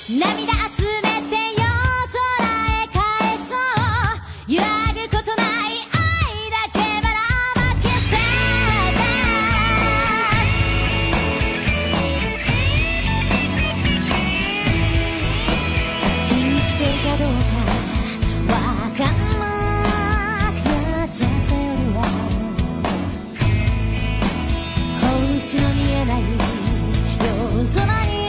涙集めて夜空へ返そう揺らぐことない愛だけばらまけさ君来てるかどうかわかんなくなっちゃった夜は本質の見えない夜空に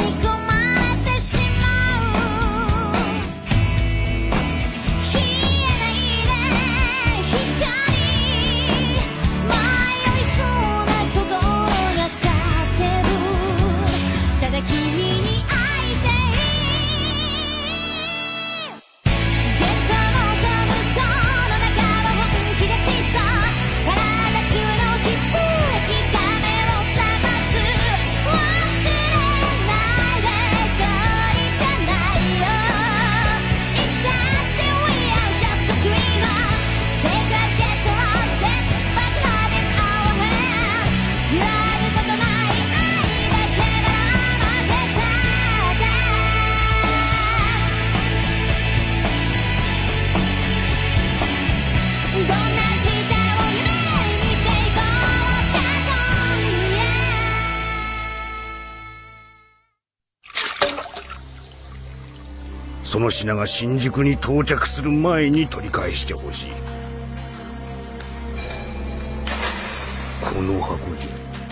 その品が新宿に到着する前に取り返してほしい。この箱じ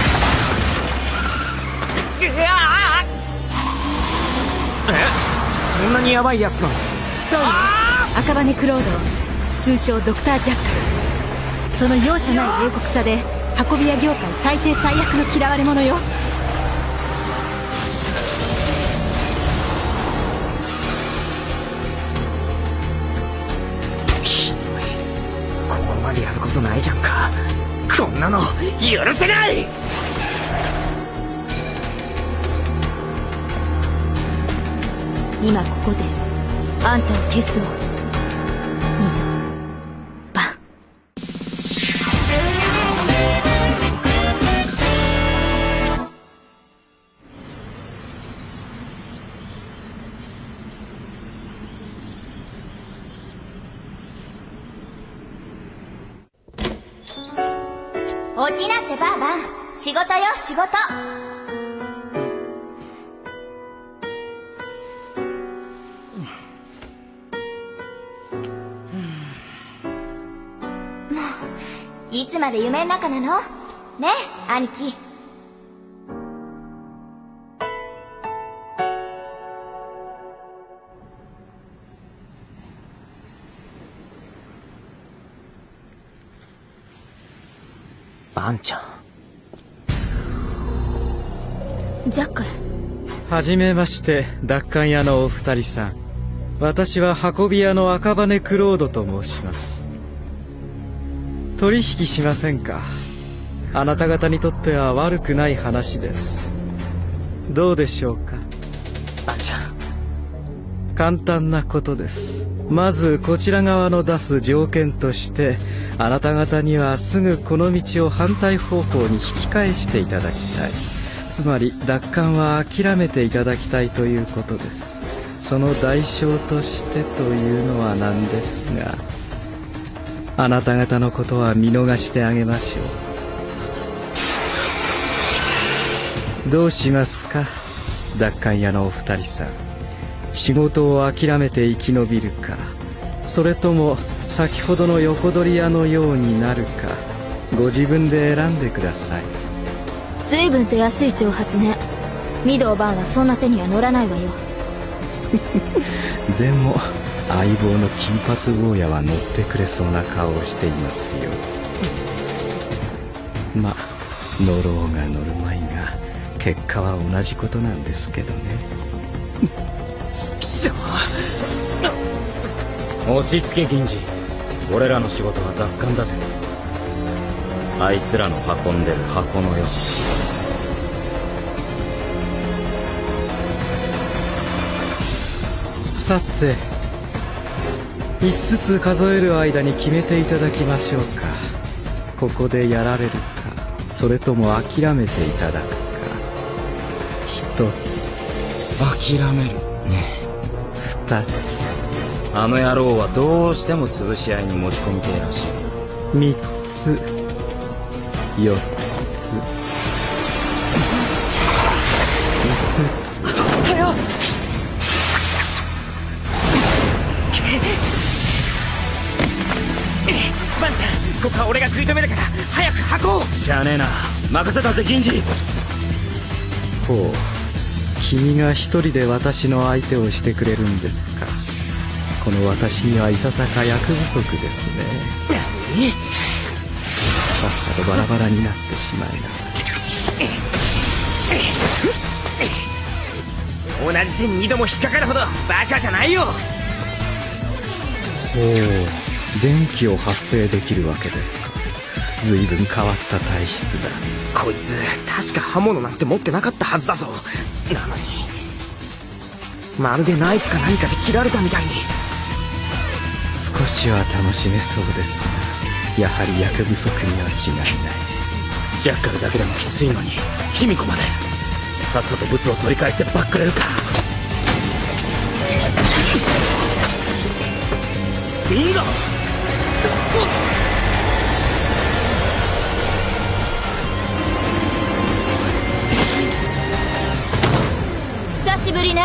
ゃ。 そんなにヤバいやつなの？ そうよ、赤羽クロード、通称ドクター・ジャッカル。その容赦ない冷酷さで運び屋業界最低最悪の嫌われ者よ。 やることないじゃんか。こんなの許せない。 今ここであんたを消すわ。ミドバン。起きなってばあば、仕事よ仕事。もういつまで夢の中なのねえ兄貴。 バンちゃん。 ジャッカル。 はじめまして、奪還屋のお二人さん。私は運び屋の赤羽クロードと申します。取引しませんか？あなた方にとっては悪くない話です。どうでしょうか？ バンちゃん。 簡単なことです。まずこちら側の出す条件として、あなた方にはすぐこの道を反対方向に引き返していただきたい。つまり奪還は諦めていただきたいということです。その代償としてというのはなんですが、あなた方のことは見逃してあげましょう。どうしますか、奪還屋のお二人さん。仕事を諦めて生き延びるか、それとも先ほどの横取り屋のようになるか、ご自分で選んでください。 随分と安い挑発ね。御堂番はそんな手には乗らないわよ。 でも相棒の金髪坊やは乗ってくれそうな顔をしていますよ。まあ乗ろうが乗るまいが結果は同じことなんですけどね。 貴様。 落ち着け銀次。俺らの仕事は奪還だぜ。あいつらの運んでる箱のよ。 さて5つ数える間に決めていただきましょうか。ここでやられるか、それとも諦めていただくか。1つ。 諦める。 2つ、 あの野郎はどうしても潰し合いに持ち込みてえらしい。 3つ、4つ、5つ。 はよバンちゃん、ここは俺が食い止めるから早く箱を。 しゃあねえな、任せたぜ銀次。 ほう、君が一人で私の相手をしてくれるんですか。この私にはいささか役不足ですね。 何？ さっさとバラバラになってしまいなさい。 同じ手に2度も引っかかるほどバカじゃないよ。 おお、電気を発生できるわけですか。随分変わった体質だ。 こいつ確か刃物なんて持ってなかったはずだぞ。なのにまるでナイフか何かで切られたみたいに。 少しは楽しめそうですが、やはり役不足には違いない。 ジャッカルだけでもきついのに卑弥呼まで。さっさとブツを取り返してばっくれるか。 ビンゴ。 久しぶりね。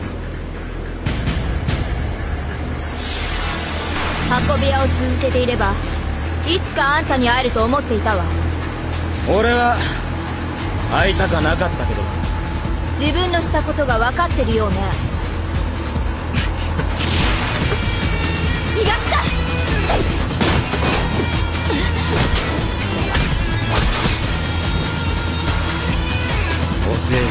運び屋を続けていればいつかあんたに会えると思っていたわ。 俺は会いたかなかったけど。 自分のしたことが分かってるよね。逃がすか。 遅えよ。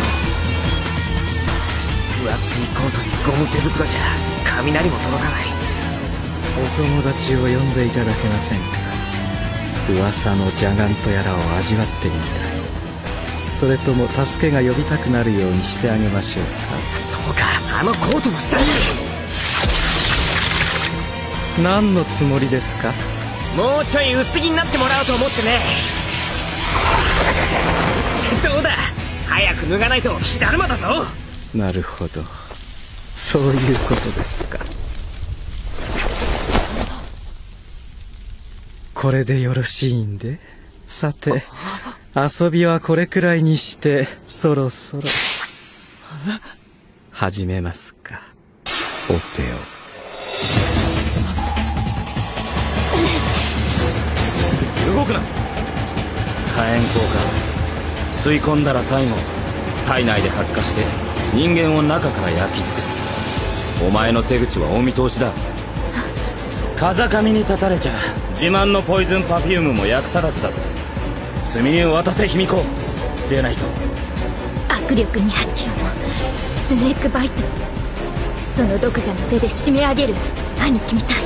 分厚いコートにゴム手袋じゃ雷も届かない。 お友達を呼んでいただけませんか。噂の邪眼とやらを味わってみたい。それとも助けが呼びたくなるようにしてあげましょうか。 そうか、あのコートの下に。 何のつもりですか。 もうちょい薄着になってもらおうと思ってね。どうだ、早く脱がないと火だるまだぞ。 なるほど、そういうことですか。これでよろしいんで。さて、遊びはこれくらいにしてそろそろ始めますか。お手を。 動くな。火炎効果、吸い込んだら最後体内で発火して人間を中から焼き尽くす。お前の手口はお見通しだ。風上に立たれちゃ自慢のポイズンパフュームも役立たずだぜ。積み荷を渡せ卑弥呼。でないと。 握力200キロのスネークバイト、その毒蛇の手で締め上げる兄貴みたいに。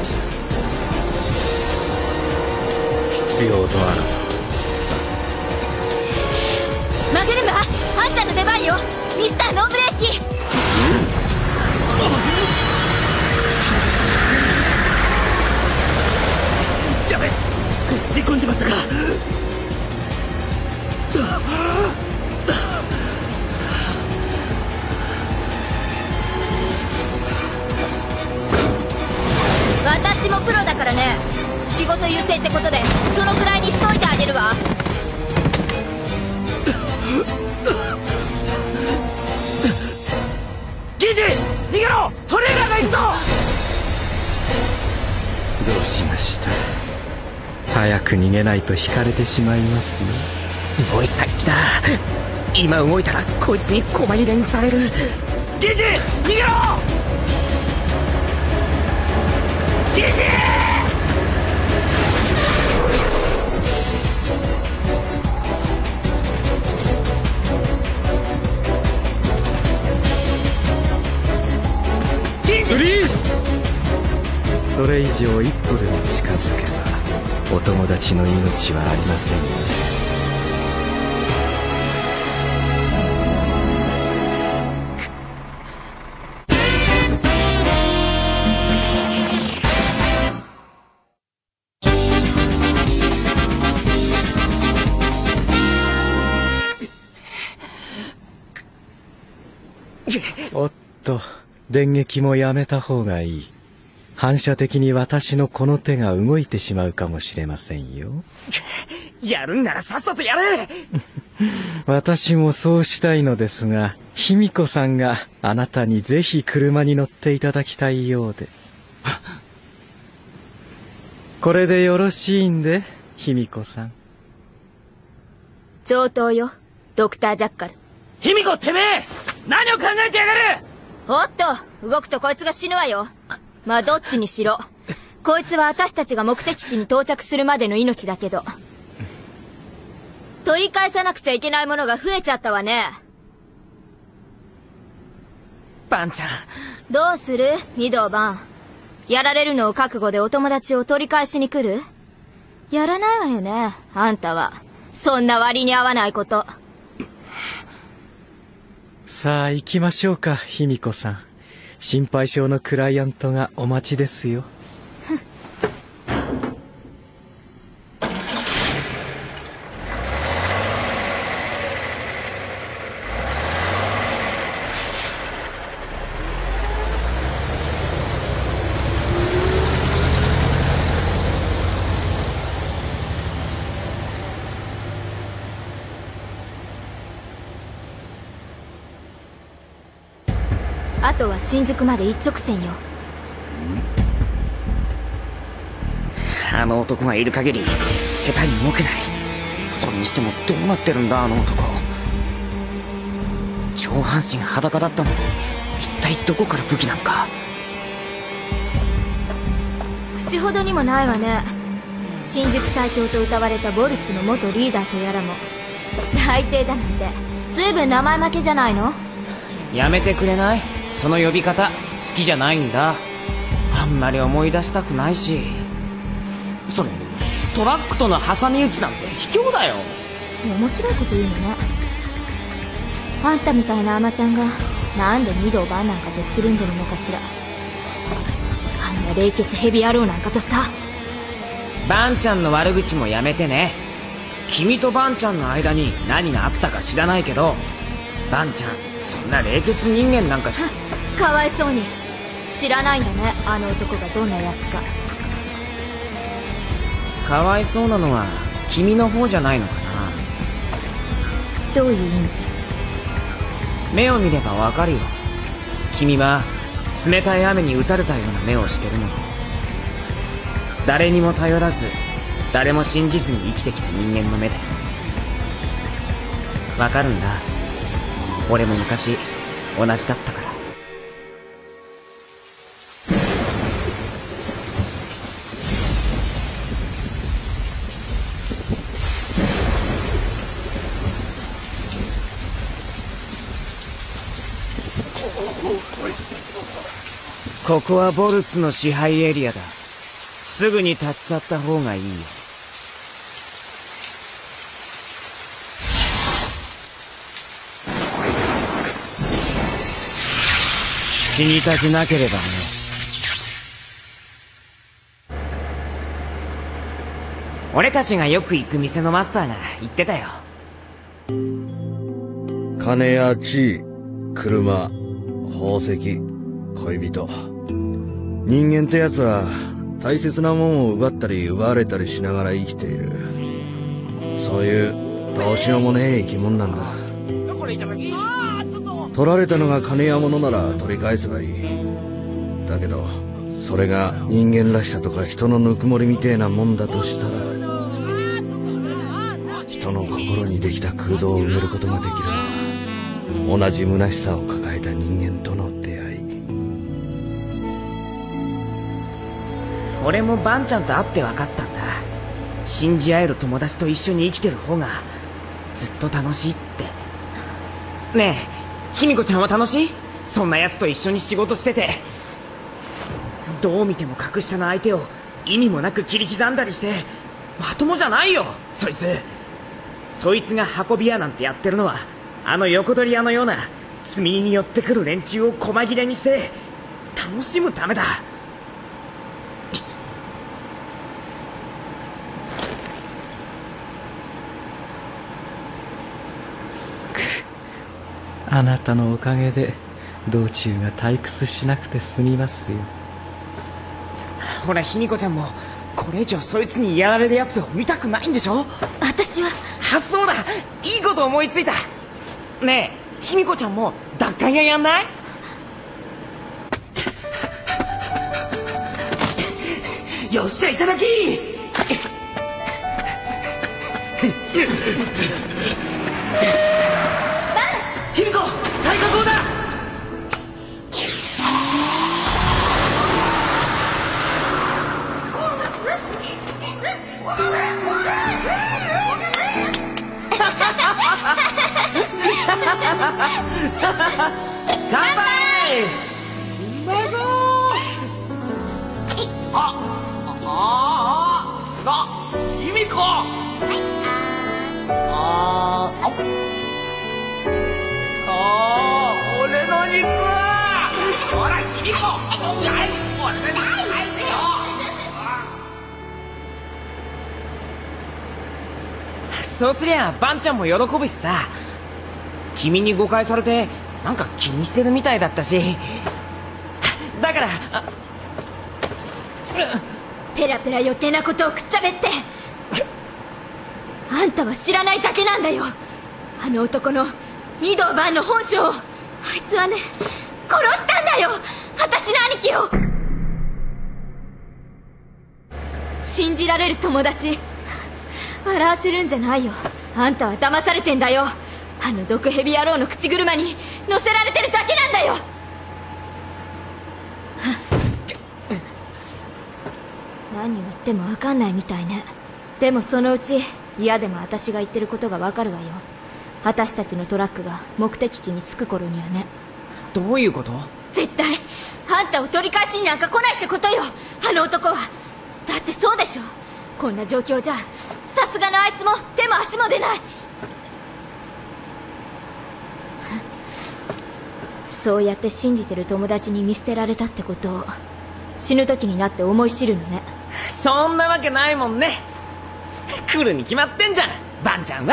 必要とあらマグルマ、あんたの出番よ。ミスターノーブレーキ。 やべ、少し吸い込んじまったか。 私もプロだからね。仕事優先ってことでそのぐらいにしといてあげるわ。 ギジ、逃げろ。トレーラーがいるぞ。 どうしました。早く逃げないと引かれてしまいますよ。 すごい殺気だ。今動いたらこいつに駒入れにされる。ギジ、逃げろ。ギジ。 フリーズ。それ以上一歩でも近づけばお友達の命はありませんよ。おっと、 電撃もやめた方がいい。反射的に私のこの手が動いてしまうかもしれませんよ。 やるんならさっさとやれ。 私もそうしたいのですが、卑弥呼さんがあなたにぜひ車に乗っていただきたいようで。これでよろしいんで、卑弥呼さん。 上等よ、ドクター・ジャッカル。 卑弥呼てめえ、何を考えてやがる。 おっと、動くとこいつが死ぬわよ。まあどっちにしろ、こいつは私たちが目的地に到着するまでの命だけど、取り返さなくちゃいけないものが増えちゃったわね。 バンちゃん。 どうするミドーバン。やられるのを覚悟でお友達を取り返しに来る？やらないわよね、あんたは。そんな割に合わないこと。 さあ行きましょうか、卑弥呼さん。心配性のクライアントがお待ちですよ。 あとは新宿まで一直線よ。 あの男がいる限り下手に動けない。それにしてもどうなってるんだあの男。上半身裸だったのに一体どこから武器なんか。 口ほどにもないわね。新宿最強と歌われたボルツの元リーダーとやらも大抵だなんて随分名前負けじゃないの。 やめてくれない？その呼び方好きじゃないんだ。あんまり思い出したくないし。それにトラックとの挟み撃ちなんて卑怯だよ。 面白いこと言うのね。あんたみたいなアマちゃんがなんでミドーバンなんかとつるんでるのかしら。あんな冷血ヘビ野郎なんかとさ。 バンちゃんの悪口もやめてね。君とバンちゃんの間に何があったか知らないけど、バンちゃんそんな冷血人間なんかじゃ。 かわいそうに。知らないんだね、あの男がどんなやつか。 かわいそうなのは君の方じゃないのかな。 どういう意味？ 目を見ればわかるよ。君は冷たい雨に打たれたような目をしてるの。誰にも頼らず誰も信じずに生きてきた人間の目で。わかるんだ。俺も昔同じだったから。ここはボルツの支配エリアだ。すぐに立ち去った方がいいよ。死にたくなければね。俺たちがよく行く店のマスターが言ってたよ。 金や地位、車、宝石、恋人。人間ってやつは大切なもんを奪ったり奪われたりしながら生きている。そういうどうしようもねえ生き物なんだ。取られたのが金や物なら取り返せばいい。だけどそれが人間らしさとか人のぬくもりみてえなもんだとしたら、人の心にできた空洞を埋めることができるのは同じ虚しさを抱えた人間との出会い。 俺もバンちゃんと会って分かったんだ。信じ合える友達と一緒に生きてる方がずっと楽しいって。ねえ、卑弥呼ちゃんは楽しい？そんな奴と一緒に仕事してて。どう見ても格下の相手を意味もなく切り刻んだりして、まともじゃないよそいつ。そいつが運び屋なんてやってるのはあの横取り屋のような積み荷に寄ってくる連中を細切れにして楽しむためだ。 あなたのおかげで道中が退屈しなくて済みますよ。 ほら卑弥呼ちゃんもこれ以上そいつにやられるやつを見たくないんでしょ。 私は。 あ、そうだ、いいこと思いついた。ねえ卑弥呼ちゃんも奪還屋やんない？よっしゃいただき。卑弥呼対角砲だ。乾杯。うまそう。卑弥呼。俺の肉は。ほら卑弥呼、俺の肉返せよ。そうすりゃバンちゃんも喜ぶしさ。君に誤解されてなんか気にしてるみたいだったし、だからペラペラ余計なことをくっちゃべって。あんたは知らないだけなんだよ。あの男の御堂番の本性を。あいつはね、殺したんだよ、私の兄貴を。信じられる友達笑わせるんじゃないよ。あんたは騙されてんだよ。あの毒蛇野郎の口車に乗せられてるだけなんだよ。何を言っても分かんないみたいね。でもそのうち嫌でも私が言ってることが分かるわよ。私たちのトラックが目的地に着く頃にはね。 どういうこと？ 絶対あんたを取り返しになんか来ないってことよ、あの男は。だってそうでしょ。こんな状況じゃさすがのあいつも手も足も出ない。そうやって信じてる友達に見捨てられたってことを死ぬ時になって思い知るのね。 そんなわけないもんね。来るに決まってんじゃん、バンちゃんは。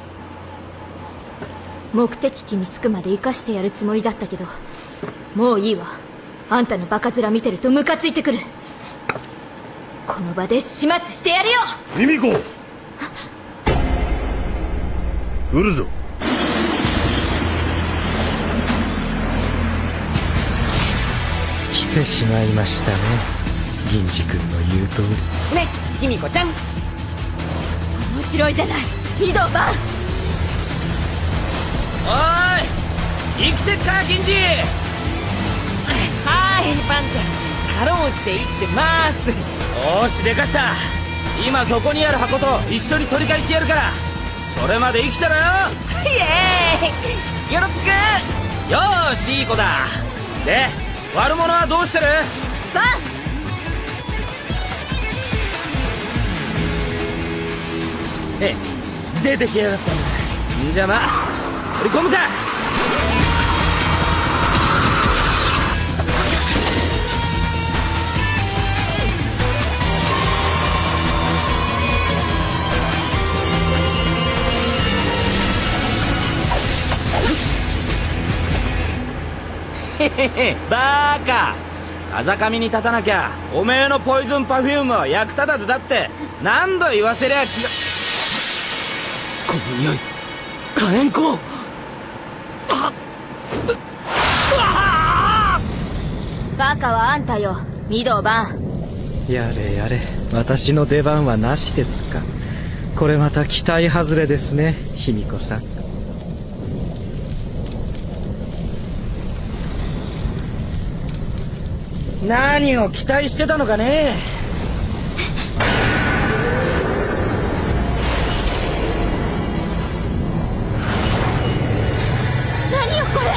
目的地に着くまで生かしてやるつもりだったけど、もういいわ。あんたのバカ面見てるとムカついてくる。この場で始末してやるよ。 卑弥呼、来るぞ。 来てしまいましたね、銀次君の言う通り。 ね、卑弥呼ちゃん。 面白いじゃない、御堂番。 おーい、生きてっか銀次。はーい、バンちゃん、かろうじて生きてまーす。 おーしでかした。今そこにある箱と一緒に取り返してやるから、それまで生きたらよ。 イエーイ、よろぴく。 よーし、いい子だ。で悪者はどうしてる？ バン。 出てきやがったんだ。んじゃまあ取り込むか。へへへ、バーカ。風上に立たなきゃおめえのポイズンパフュームは役立たずだって何度言わせりゃ気が。この匂い、火炎光。 バカはあんたよ、御堂番。 やれやれ、私の出番はなしですか。これまた期待外れですね、卑弥呼さん。 何を期待してたのかね。 何よこれ。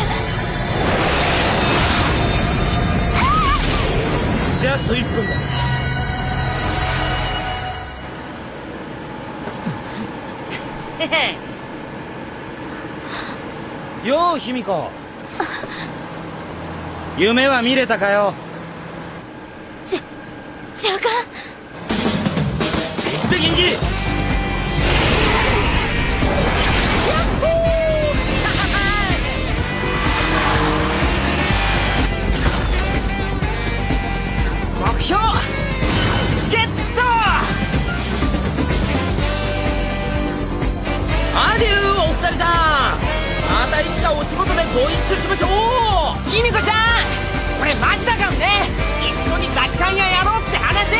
ジャスト1分だ。よう卑弥呼、夢は見れたかよ。 邪眼。 行くぜ銀次。 卑弥呼ちゃん、これマジだかんね。一緒に奪還屋やろうって話。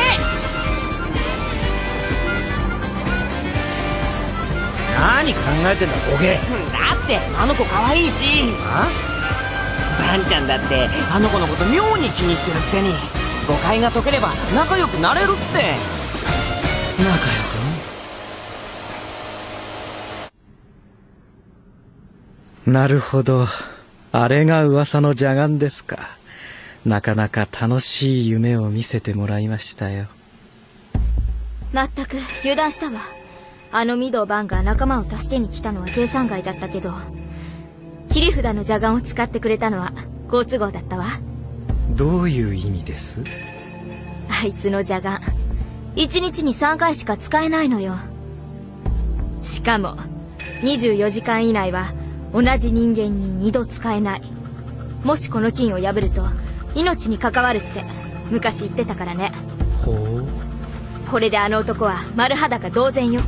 何考えてんだボケ。 だってあの子可愛いし。バンちゃんだってあの子のこと妙に気にしてるくせに、誤解が解ければ仲良くなれるって。 仲良く。なるほど、あれが噂の邪眼ですか。なかなか楽しい夢を見せてもらいましたよ。 まったく油断したわ。あの御堂番が仲間を助けに来たのは計算外だったけど、切り札の邪眼を使ってくれたのは好都合だったわ。 どういう意味です？ あいつの邪眼、1日に3回しか使えないのよ。しかも24時間以内は同じ人間に2度使えない。もしこの禁を破ると命に関わるって昔言ってたからね。 ほう。 これであの男は丸裸同然よ。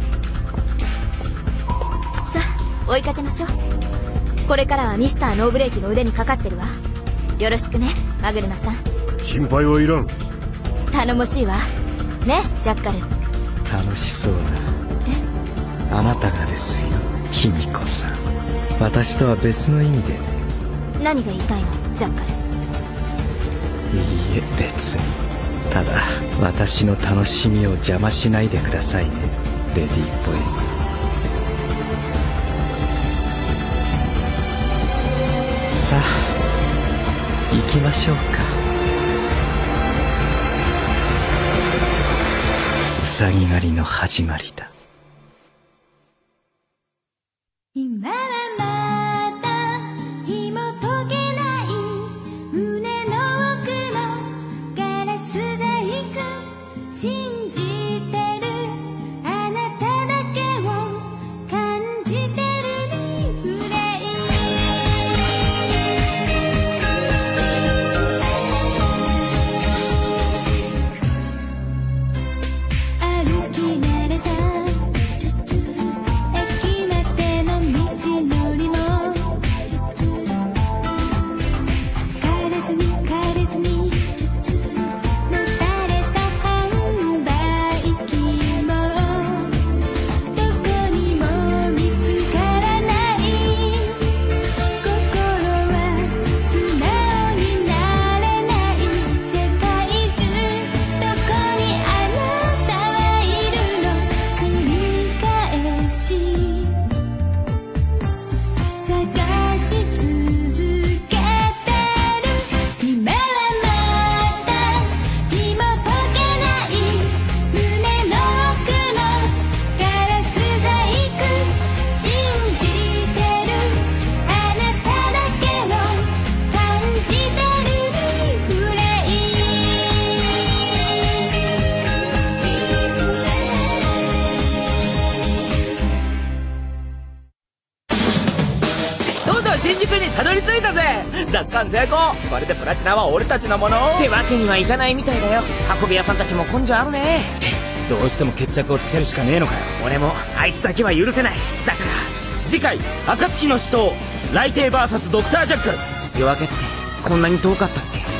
さあ追いかけましょう。これからはミスターノーブレーキの腕にかかってるわ。よろしくねマグルナさん。 心配はいらん。 頼もしいわねジャッカル。 楽しそうだ。あなたがですよ卑弥呼さん。私とは別の意味でね。 何が言いたいのジャッカル。 いいえ別に。ただ私の楽しみを邪魔しないでくださいねレディーボイス。さあ行きましょうか。ウサギ狩りの始まりだ。 今はまだ紐解けない胸の奥のガラス細工、信じてるあなただけを感じてるリフレイ。歩き慣れた駅までの道のりも枯れずに枯れずにもたれた販売機もどこにも見つからない。心は素直になれない。世界中どこにあなたはいるの。繰り返し探し続けてる。今はまだ紐解けない胸の奥のガラス細工、信じてるあなただけを感じてるリフレイ。 とうとう新宿にたどり着いたぜ。奪還成功。これでプラチナは俺たちのものってわけにはいかないみたいだよ。運び屋さんたちも根性あるね。 どうしても決着をつけるしかねえのかよ。 俺もあいつだけは許せない。だから次回暁の死闘雷帝 VS ドクタージャッカル。 夜明けってこんなに遠かったっけ。